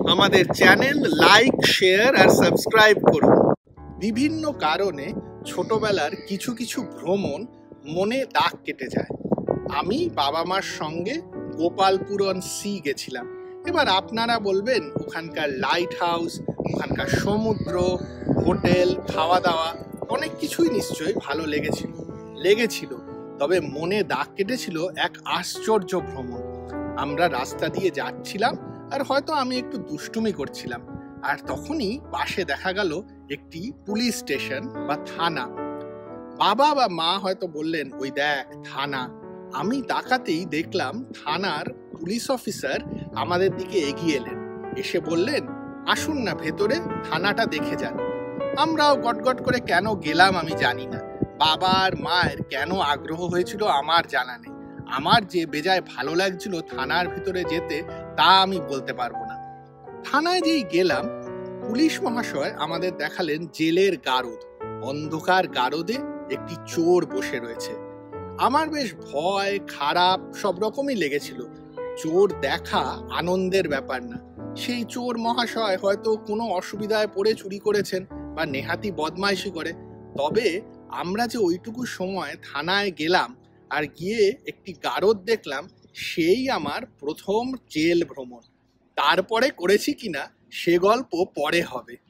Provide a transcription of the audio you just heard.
আমাদের channel like, share আর subscribe করুন। বিভিন্ন কারণে ছোটবেলার কিছু কিছু ভ্রমণ মনে দাগ কেটে যায়। আমি বাবা মার সঙ্গে গোপালপুরন সি গেছিলাম। এবার আপনারা বলবেন ওখানকার লাইট হাউস, ওখানকার সমুদ্র, হোটেল, খাওয়া দাওয়া অনেক কিছুই নিশ্চয়ই ভালো লেগেছিল। তবে মনে দাগ কেটেছিল এক আশ্চর্য ভ্রমণ। আমরা রাস্তা দিয়ে যাচ্ছিলাম আর হয়তো আমি একটু দুষ্টুমি করছিলাম, আর তখনই পাশে দেখা গেল একটি পুলিশ স্টেশন বা থানা। বাবা বা মা হয়তো বললেন, ওই দেখ থানা। আমি তাকাতেই দেখলাম থানার পুলিশ অফিসার আমাদের দিকে এগিয়ে এলেন, এসে বললেন, আসুন না ভেতরে, থানাটা দেখে যান। আমরাও গটগট করে কেন গেলাম আমি জানি না। বাবা আর মায়ের কেন আগ্রহ হয়েছিল আমার জানা নেই। আমার যে বেজায় ভালো লাগছিল থানার ভিতরে যেতে, তা আমি বলতে পারবো না। থানায় যেই গেলাম, পুলিশ মহাশয় আমাদের দেখালেন জেলের গারদ। অন্ধকার গারদে একটি চোর বসে রয়েছে। আমার বেশ ভয় খারাপ সব রকমই লেগেছিল। চোর দেখা আনন্দের ব্যাপার না। সেই চোর মহাশয় হয়তো কোনো অসুবিধায় পড়ে চুরি করেছেন বা নেহাতি বদমাইশি করে। তবে আমরা যে ওইটুকু সময় থানায় গেলাম আর গিয়ে একটি গারদ দেখলাম, সেই আমার প্রথম জেল ভ্রমণ। তারপরে করেছি কিনা সে গল্প পরে হবে।